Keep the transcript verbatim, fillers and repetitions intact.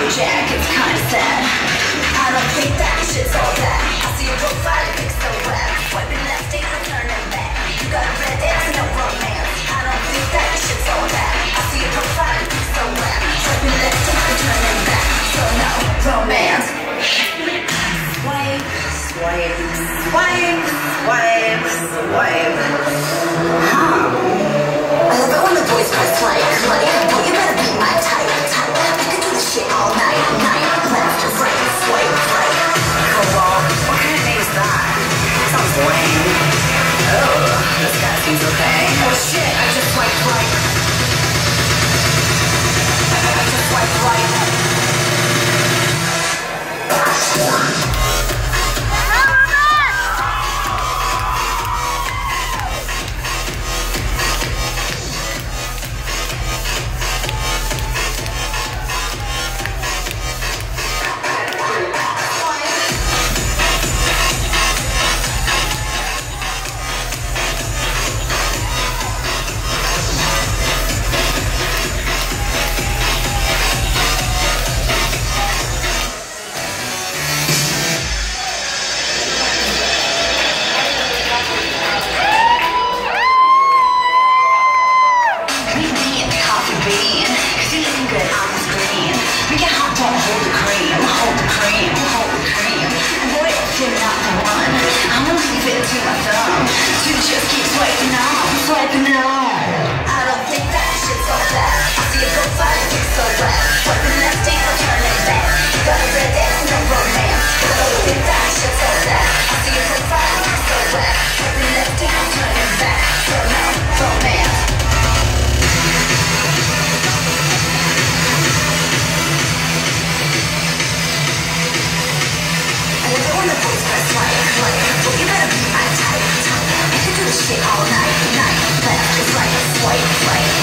your jack, it's kinda sad. I don't think that shit's all that. I see your profile, it looks so wet. Swiping left, ain't no turning back. You got a red ass, no romance. I don't think that shit's all that. I see your profile, it looks so wet. Swiping left, ain't no turning back. So no romance. Swipe, swipe, swipe, swipe, swipe. Huh. I love it when the boys press play. Like, boy, you better be my type, type. I could do this shit all night, night. Left to right, swipe, right. Go on. What kind of name is that? Sounds lame. Oh, this guy seems okay. Oh shit, I just swiped right. I just swiped right. Shit all night, night, left to right, swipe, right.